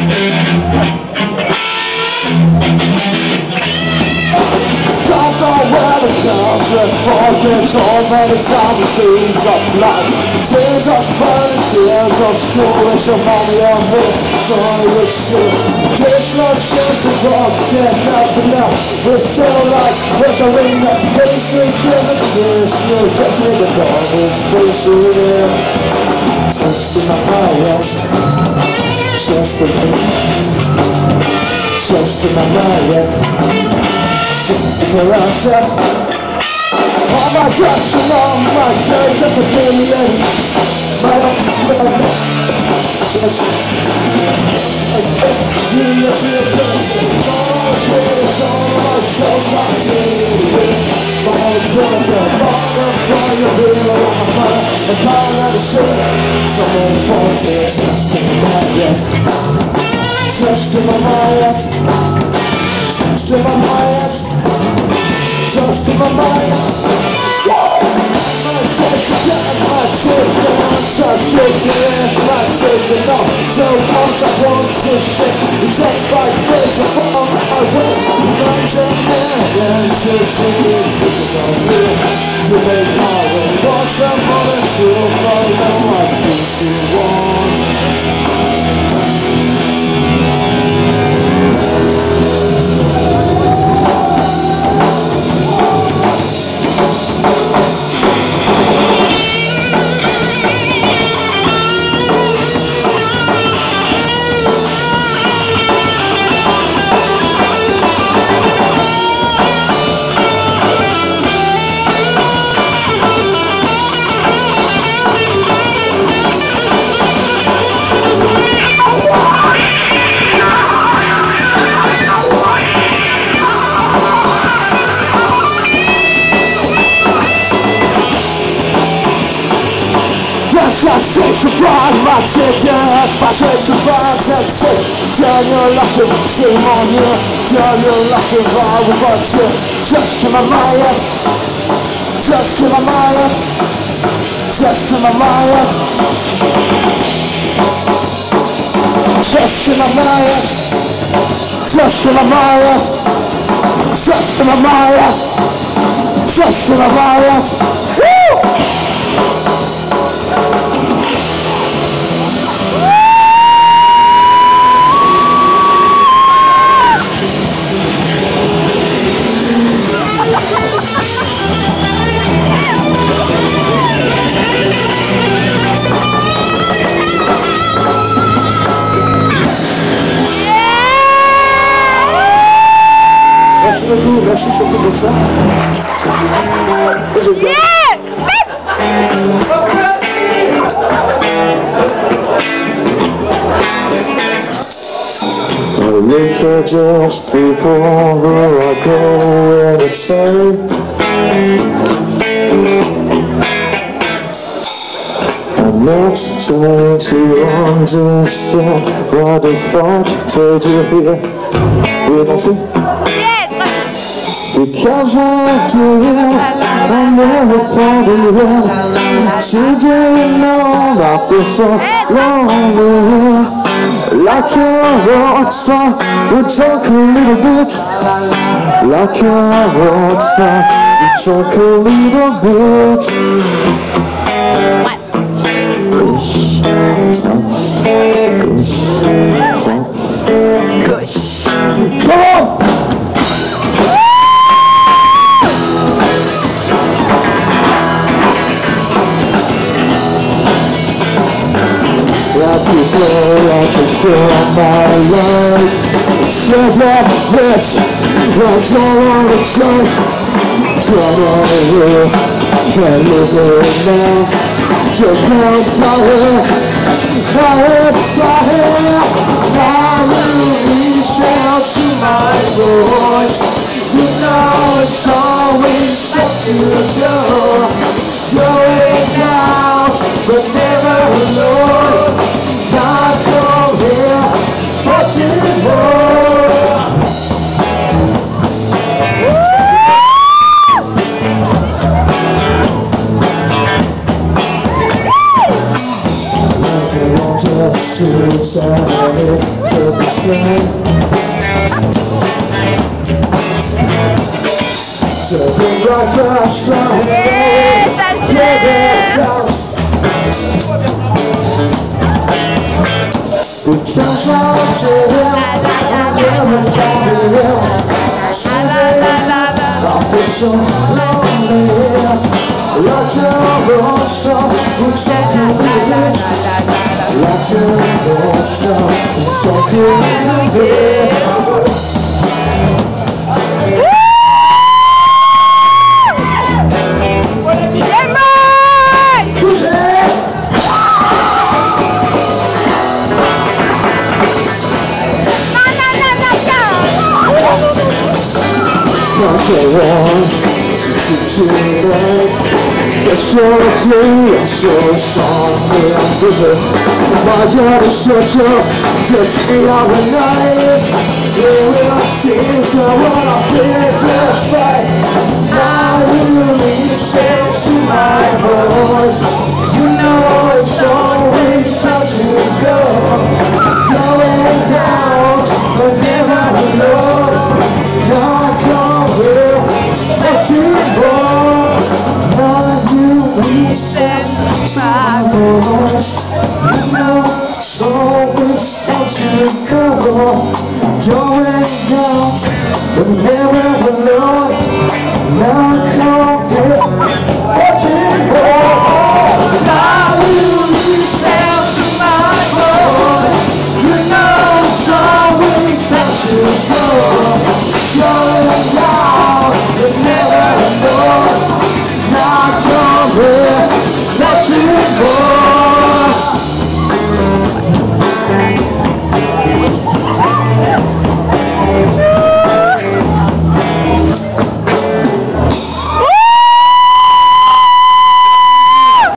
Forget so many times the seeds of life. Teardrops burning, teardrops cool. Your mommy on me, sorry with shit. This love shit is all can't help enough. We're still like with the ring that's basically given this. You're just in the door, this basically just in my mind, just in me, just in my mind, just in my mind. All my drugs along my journey to billion. My just in my mind, just in my mind, just in my mind. So once I want to sit, you take my place upon I will not your hand and to make my way. Want someone to follow what you want. Just takes a bright, my tickets, my takes a bright, that's it. Turn your luck and shame on you. Turn your luck and I will watch you. Just to my mind, just to my mind, just to my mind, just to my mind, just to my mind, just to my mind, just to my mind. Woo! Merci surtout pour ça. I look at just before I go and it's safe. I'm not trying to understand what the fuck told you here. Wait, I see. Because I do it, I never thought of it. You didn't know after so long. Like a rock star, we talk a little bit. Like a rock star, we talk a little bit. Come on! Like you go, I can feel my life. Shut up, bitch. That's all on the time. Come on here, can't live it now. Just come fire, fire, fire. I will reach out to my voice. You know it's always up to go. Going down, but never alone. God's over here, watching more. Just to to the sky. To the rock crash down. We just want to live, never want to live. I'll be so lonely. Like your ocean, we're talking about like your ocean, we're talking about. Not so long to tonight. That's what I say, I'm so sorry, I'm busy. My job is structure, just the other night. Yeah, when I see it, so when I feel this fight. Now you listen to my voice. You know it's always time to go. Going down, but never alone. God can't will let you go. Now you listen to my voice. You know it's always time to go. Going down, but never alone. Now I can't will let you go.